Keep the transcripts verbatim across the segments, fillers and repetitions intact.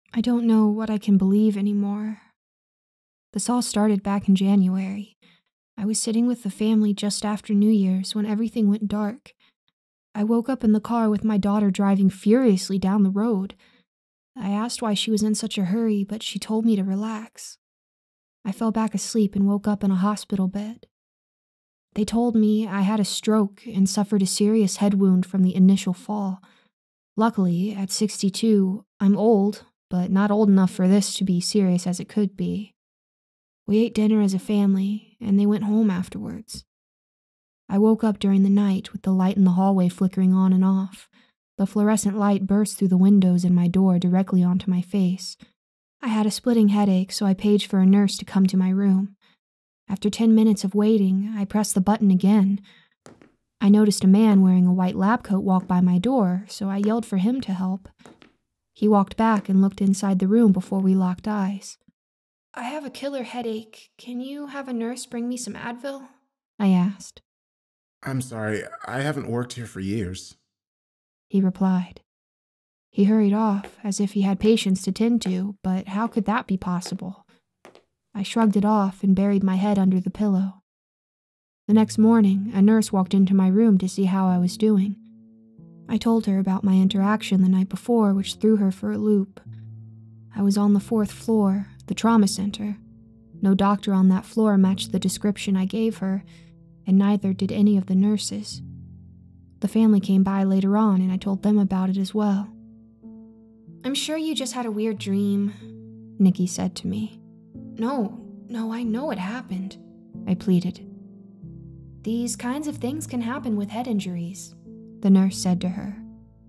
I don't know what I can believe anymore. This all started back in January. I was sitting with the family just after New Year's when everything went dark. I woke up in the car with my daughter driving furiously down the road. I asked why she was in such a hurry, but she told me to relax. I fell back asleep and woke up in a hospital bed. They told me I had a stroke and suffered a serious head wound from the initial fall. Luckily, at sixty-two, I'm old, but not old enough for this to be serious as it could be. We ate dinner as a family, and they went home afterwards. I woke up during the night with the light in the hallway flickering on and off. The fluorescent light burst through the windows in my door directly onto my face. I had a splitting headache, so I paged for a nurse to come to my room. After ten minutes of waiting, I pressed the button again. I noticed a man wearing a white lab coat walk by my door, so I yelled for him to help. He walked back and looked inside the room before we locked eyes. "I have a killer headache. Can you have a nurse bring me some Advil?" I asked. I'm sorry, I haven't worked here for years, he replied. He hurried off, as if he had patients to tend to, but how could that be possible? I shrugged it off and buried my head under the pillow. The next morning, a nurse walked into my room to see how I was doing. I told her about my interaction the night before, which threw her for a loop. I was on the fourth floor, the trauma center. No doctor on that floor matched the description I gave her, and neither did any of the nurses. The family came by later on, and I told them about it as well. "I'm sure you just had a weird dream," Nikki said to me. No, no, I know it happened," I pleaded. "These kinds of things can happen with head injuries," the nurse said to her.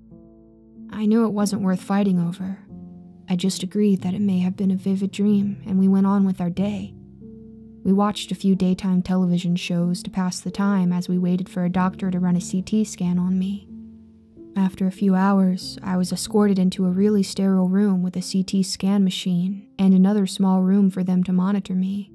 I knew it wasn't worth fighting over. I just agreed that it may have been a vivid dream, and we went on with our day. We watched a few daytime television shows to pass the time as we waited for a doctor to run a C T scan on me. After a few hours, I was escorted into a really sterile room with a C T scan machine and another small room for them to monitor me.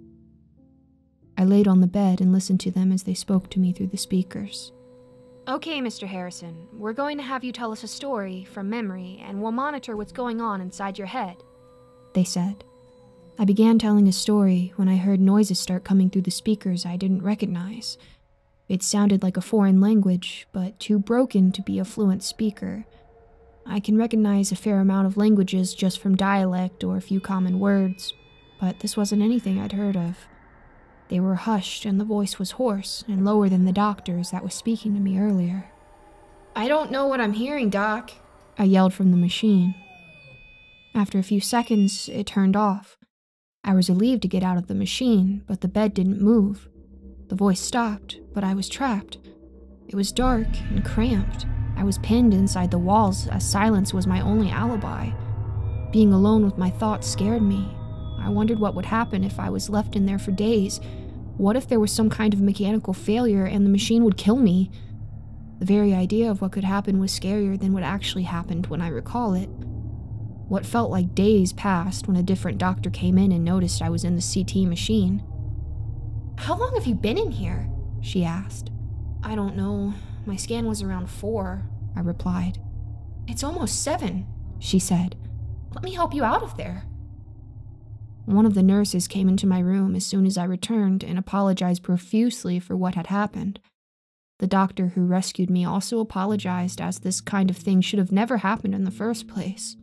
I laid on the bed and listened to them as they spoke to me through the speakers. "Okay, Mister Harrison, we're going to have you tell us a story from memory, and we'll monitor what's going on inside your head," they said. I began telling a story when I heard noises start coming through the speakers I didn't recognize. It sounded like a foreign language, but too broken to be a fluent speaker. I can recognize a fair amount of languages just from dialect or a few common words, but this wasn't anything I'd heard of. They were hushed, and the voice was hoarse and lower than the doctor's that was speaking to me earlier. "I don't know what I'm hearing, Doc," I yelled from the machine. After a few seconds, it turned off. I was relieved to get out of the machine, but the bed didn't move. The voice stopped, but I was trapped. It was dark and cramped. I was pinned inside the walls, as silence was my only alibi. Being alone with my thoughts scared me. I wondered what would happen if I was left in there for days. What if there was some kind of mechanical failure and the machine would kill me? The very idea of what could happen was scarier than what actually happened when I recall it. What felt like days passed when a different doctor came in and noticed I was in the C T machine. "How long have you been in here?" she asked. "I don't know. My scan was around four," I replied. "It's almost seven," she said. "Let me help you out of there." One of the nurses came into my room as soon as I returned and apologized profusely for what had happened. The doctor who rescued me also apologized, as this kind of thing should have never happened in the first place.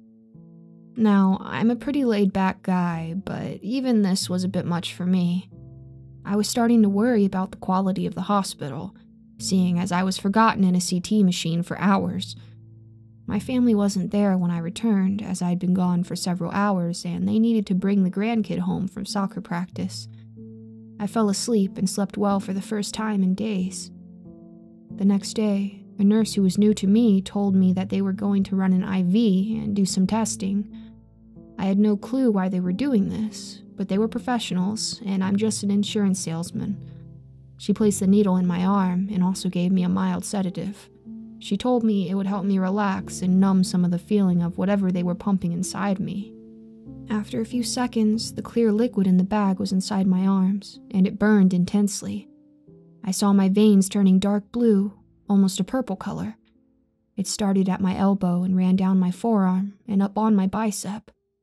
Now, I'm a pretty laid-back guy, but even this was a bit much for me. I was starting to worry about the quality of the hospital, seeing as I was forgotten in a C T machine for hours. My family wasn't there when I returned, as I'd been gone for several hours, and they needed to bring the grandkid home from soccer practice. I fell asleep and slept well for the first time in days. The next day, a nurse who was new to me told me that they were going to run an I V and do some testing. I had no clue why they were doing this, but they were professionals, and I'm just an insurance salesman. She placed the needle in my arm and also gave me a mild sedative. She told me it would help me relax and numb some of the feeling of whatever they were pumping inside me. After a few seconds, the clear liquid in the bag was inside my arms, and it burned intensely. I saw my veins turning dark blue, almost a purple color. It started at my elbow and ran down my forearm and up on my bicep.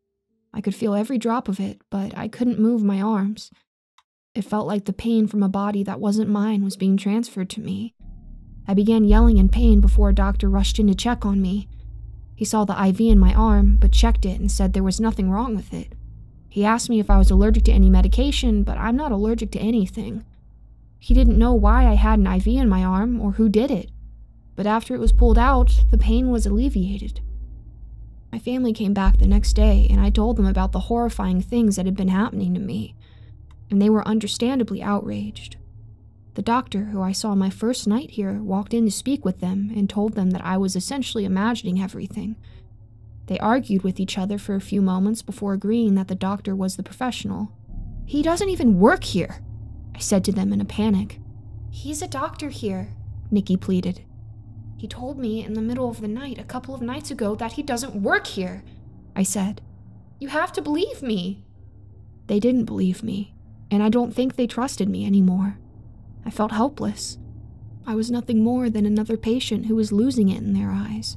I could feel every drop of it, but I couldn't move my arms. It felt like the pain from a body that wasn't mine was being transferred to me. I began yelling in pain before a doctor rushed in to check on me. He saw the I V in my arm, but checked it and said there was nothing wrong with it. He asked me if I was allergic to any medication, but I'm not allergic to anything. He didn't know why I had an I V in my arm or who did it, but after it was pulled out, the pain was alleviated. My family came back the next day, and I told them about the horrifying things that had been happening to me, and they were understandably outraged. The doctor, who I saw my first night here, walked in to speak with them and told them that I was essentially imagining everything. They argued with each other for a few moments before agreeing that the doctor was the professional. "He doesn't even work here," I said to them in a panic. "He's a doctor here," Nikki pleaded. "He told me in the middle of the night a couple of nights ago that he doesn't work here," I said. "You have to believe me." They didn't believe me, and I don't think they trusted me anymore. I felt helpless. I was nothing more than another patient who was losing it in their eyes.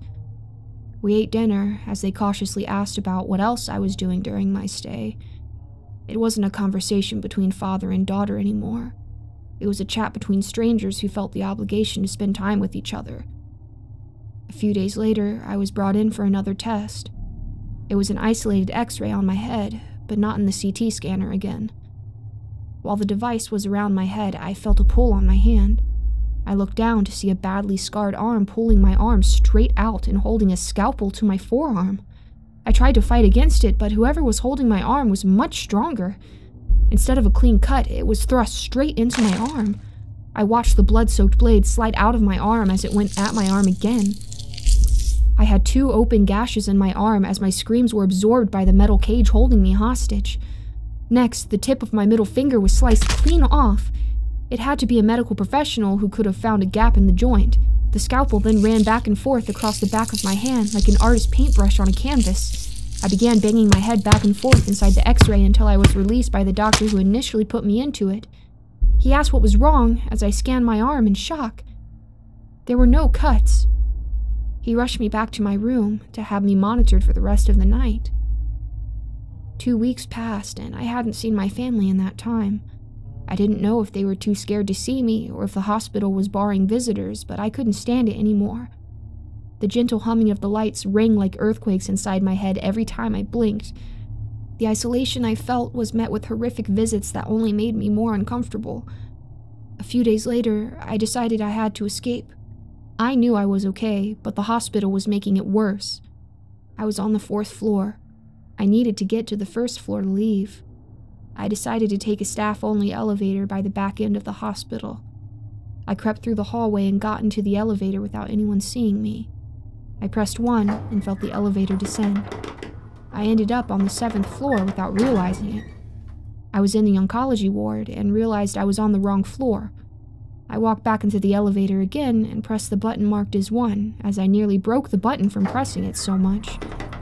We ate dinner as they cautiously asked about what else I was doing during my stay. It wasn't a conversation between father and daughter anymore. It was a chat between strangers who felt the obligation to spend time with each other. A few days later, I was brought in for another test. It was an isolated X-ray on my head, but not in the C T scanner again. While the device was around my head, I felt a pull on my hand. I looked down to see a badly scarred arm pulling my arm straight out and holding a scalpel to my forearm. I tried to fight against it, but whoever was holding my arm was much stronger. Instead of a clean cut, it was thrust straight into my arm. I watched the blood-soaked blade slide out of my arm as it went at my arm again. I had two open gashes in my arm as my screams were absorbed by the metal cage holding me hostage. Next, the tip of my middle finger was sliced clean off. It had to be a medical professional who could have found a gap in the joint. The scalpel then ran back and forth across the back of my hand like an artist's paintbrush on a canvas. I began banging my head back and forth inside the X-ray until I was released by the doctor who initially put me into it. He asked what was wrong as I scanned my arm in shock. There were no cuts. He rushed me back to my room to have me monitored for the rest of the night. Two weeks passed, and I hadn't seen my family in that time. I didn't know if they were too scared to see me or if the hospital was barring visitors, but I couldn't stand it anymore. The gentle humming of the lights rang like earthquakes inside my head every time I blinked. The isolation I felt was met with horrific visits that only made me more uncomfortable. A few days later, I decided I had to escape. I knew I was okay, but the hospital was making it worse. I was on the fourth floor. I needed to get to the first floor to leave. I decided to take a staff-only elevator by the back end of the hospital. I crept through the hallway and got into the elevator without anyone seeing me. I pressed one and felt the elevator descend. I ended up on the seventh floor without realizing it. I was in the oncology ward and realized I was on the wrong floor. I walked back into the elevator again and pressed the button marked as one, as I nearly broke the button from pressing it so much.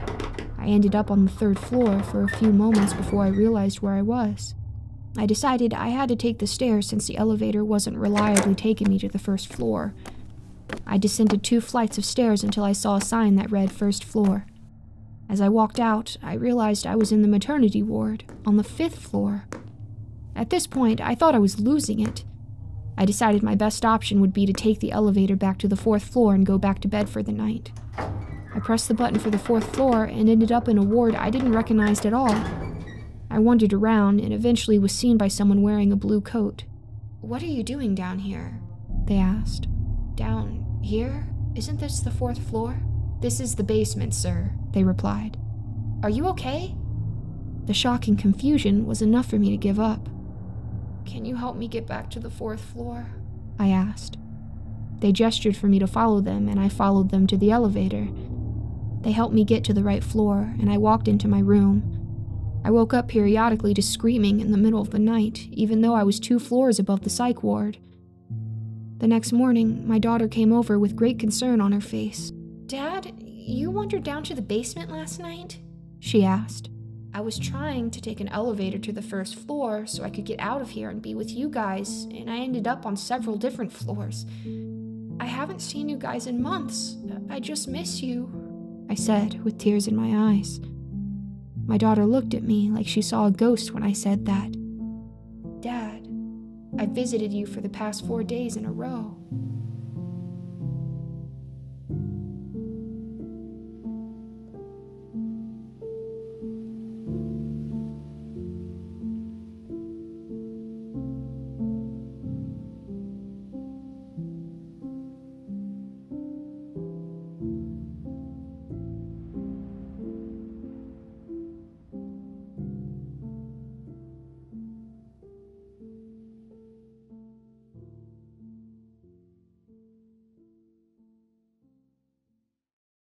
I ended up on the third floor for a few moments before I realized where I was. I decided I had to take the stairs since the elevator wasn't reliably taking me to the first floor. I descended two flights of stairs until I saw a sign that read first floor. As I walked out, I realized I was in the maternity ward, on the fifth floor. At this point, I thought I was losing it. I decided my best option would be to take the elevator back to the fourth floor and go back to bed for the night. I pressed the button for the fourth floor and ended up in a ward I didn't recognize at all. I wandered around and eventually was seen by someone wearing a blue coat. "What are you doing down here?" they asked. "Down here? Isn't this the fourth floor?" "This is the basement, sir," they replied. "Are you okay?" The shock and confusion was enough for me to give up. "Can you help me get back to the fourth floor?" I asked. They gestured for me to follow them, and I followed them to the elevator. They helped me get to the right floor, and I walked into my room. I woke up periodically to screaming in the middle of the night, even though I was two floors above the psych ward. The next morning, my daughter came over with great concern on her face. "Dad, you wandered down to the basement last night?" she asked. "I was trying to take an elevator to the first floor so I could get out of here and be with you guys, and I ended up on several different floors. I haven't seen you guys in months. I just miss you," I said with tears in my eyes. My daughter looked at me like she saw a ghost when I said that. Dad, I visited you for the past four days in a row.